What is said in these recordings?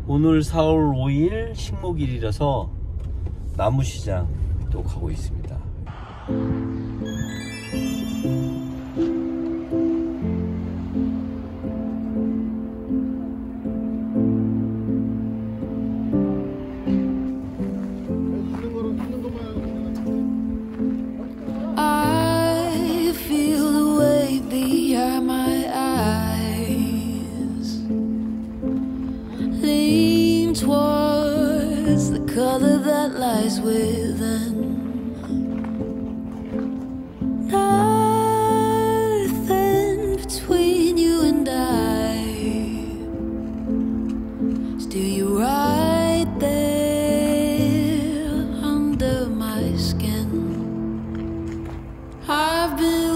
오늘 4월 5일 식목일이라서 나무시장 또 가고 있습니다. Towards the color that lies within. Nothing between you and I. Still you right there under my skin. I've been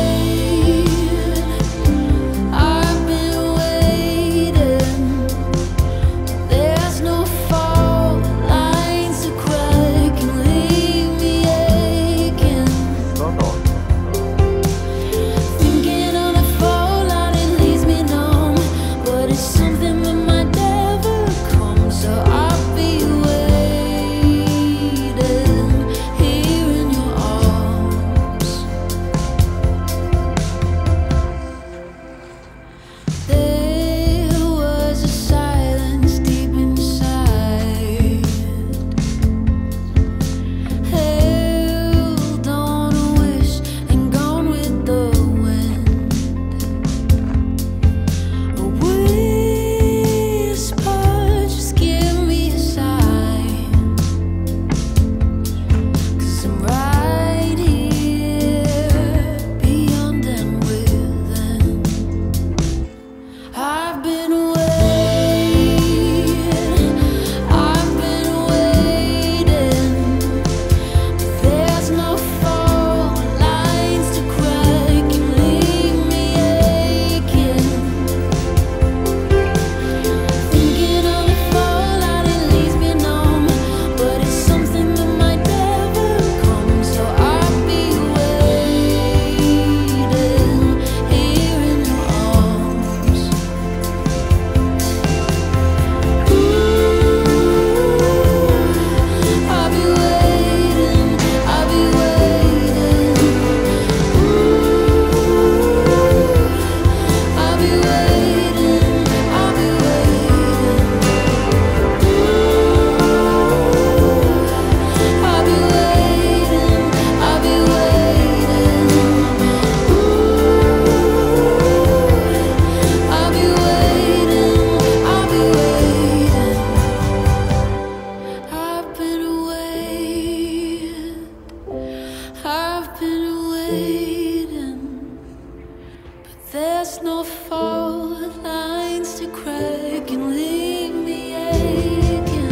there's no fault lines to crack and leave me aching.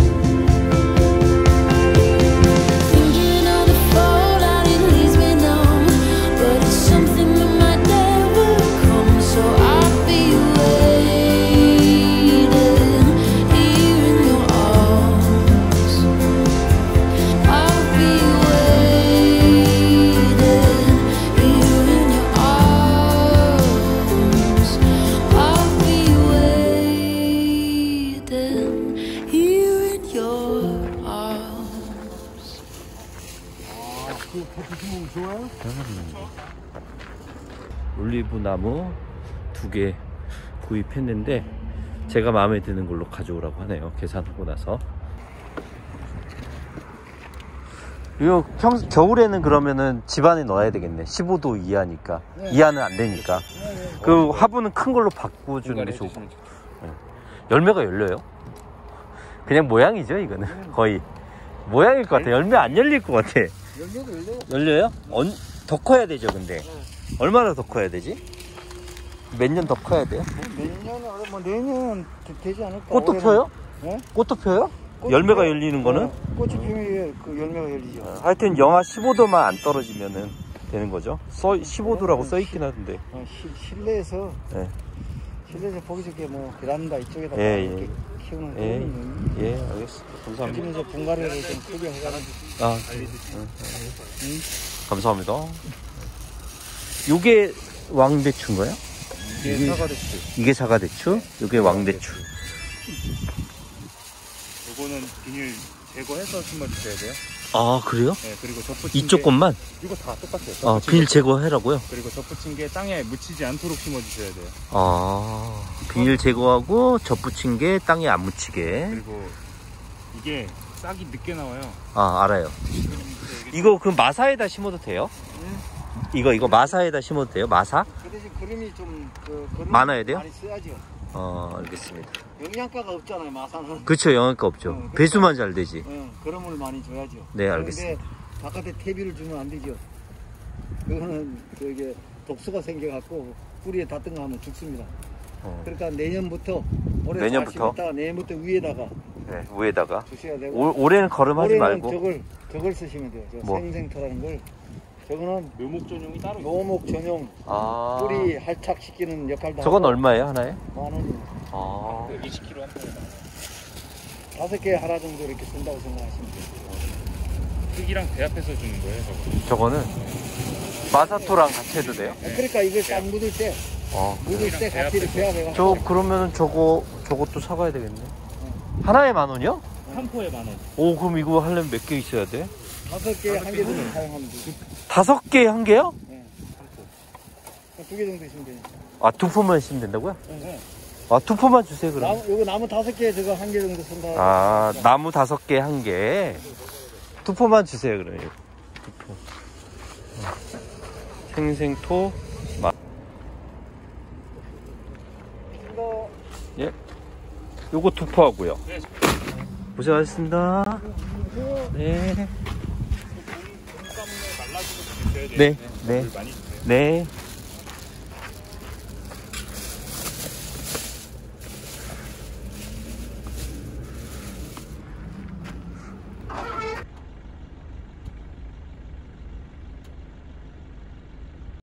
Thinking of the fallout, it leaves me numb, but it's something that might never come, so I'll be waiting here in your arms. I'll be waiting here in your arms. I'll be waiting here in your arms. 올리브 나무 2개 구입했는데 제가 마음에 드는 걸로 가져오라고 하네요. 계산하고 나서. 이거 겨울에는 그러면은 집 안에 넣어야 되겠네. 15도 이하니까. 네. 이하는 안 되니까. 네. 그 화분은 큰 걸로 바꿔주는 게 좋고. 네. 열매가 열려요? 그냥 모양이죠, 이거는. 거의 모양일 것 같아. 열매 안 열릴 것 같아. 열매도 열려요. 열려요? 더 커야 되죠, 근데. 얼마나 더 커야 되지? 몇 년 더 커야 돼요? 내년, 뭐 내년 되지 않을까? 꽃도 펴요? 네? 꽃도 펴요? 열매가 열리는 거는? 꽃이 피면 그 열매가 열리죠. 하여튼 영하 15도만 안 떨어지면은 되는 거죠. 15도라고 써있긴 하던데. 실내에서 네. 실내에서 보기 좋게 뭐 베란다 이쪽에다가 예, 이렇게 예. 키우는 거. 예, 알겠습니다. 감사합니다. 요즘은 이제 분갈이를 좀 크게 해가지고. 아, 감사합니다. 요게 왕대추인가요? 이게 사과대추. 이게 사과대추? 요게 왕대추. 요거는 비닐 제거해서 심어주셔야 돼요. 아, 그래요? 네, 그리고 접붙인 이쪽 게 것만? 이거 다 똑같아요. 아, 접붙인 비닐 거. 제거해라고요? 그리고 접붙인 게 땅에 묻히지 않도록 심어주셔야 돼요. 아, 비닐 제거하고 접붙인 게 땅에 안 묻히게. 그리고 이게 싹이 늦게 나와요. 아, 알아요. 이거 그 마사에다 심어도 돼요? 이거 마사에다 심어도 돼요? 마사? 그 대신 그름이 좀 그름 많아야 돼요? 많이 써야죠. 알겠습니다. 영양가가 없잖아요, 마사는. 그쵸, 영양가 없죠. 그러니까. 배수만 잘 되지. 그름을 많이 줘야죠. 네, 알겠습니다. 그런데 바깥에 퇴비를 주면 안 되죠. 그거는 그게 독소가 생겨갖고 뿌리에 닿든 거 하면 죽습니다. 그러니까 내년부터 올해 내년부터? 내년부터 위에다가 네, 위에다가. 주셔야 되고. 올해는 거름하지 올해는 말고. 저걸 쓰시면 돼요. 저 뭐? 생생토라는 걸. 저거는 묘목 전용이 따로 있어요. 묘목 전용 아. 뿌리 할착시키는 역할도 저건 하고. 얼마예요, 하나에? 10,000원이요. 아. 20kg 한 번에 5개 하나 정도 이렇게 쓴다고 생각하시면 돼요. 흙이랑 배합해서 주는 거예요, 저거. 저거는 마사토랑 같이 해도 돼요? 그러니까 이걸 딱 묻을 때 묻을 때 같이 이렇게 배합해가지고. 저 그러면은 저것도 사가야 되겠네. 하나에 10,000원이요? 한 포에 10,000원. 오, 그럼 이거 하려면 몇 개 있어야 돼? 5개 한 개 정도 사용하면 돼요. 5개 한 개요? 네. 2개 정도 있으면 돼요. 아, 2포만 쓰면 된다고요? 네. 아, 2포만 주세요, 그럼. 요거 나무 5개 저거 한 개 정도 쓴다. 아, 나무 5개 한 개. 2포만 주세요, 그럼. 2포. 생생토. 예. 요거 2포 하고요. 네. 고생하셨습니다. 네. 땀에 말라주고 드셔야 돼요. 네. 네. 물 많이 주세요. 네.